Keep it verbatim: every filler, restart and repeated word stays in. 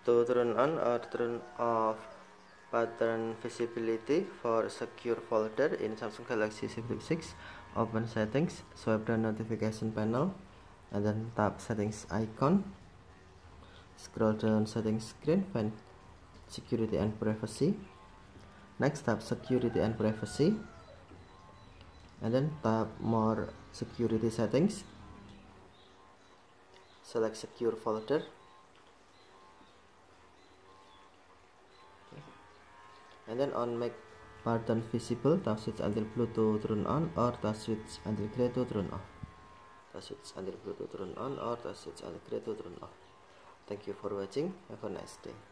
to turn on or turn off pattern visibility for secure folder in Samsung Galaxy Z Flip six. Open settings, swipe down notification panel, and then tap settings icon. Scroll down settings screen, find security and privacy. Next, tap security and privacy, and then tap more security settings. Select secure folder. And then on make pattern visible, tap switch until blue to turn on, or tap switch until gray to turn off. Tap switch until blue to turn on, or tap switch until gray to turn off. Thank you for watching. Have a nice day.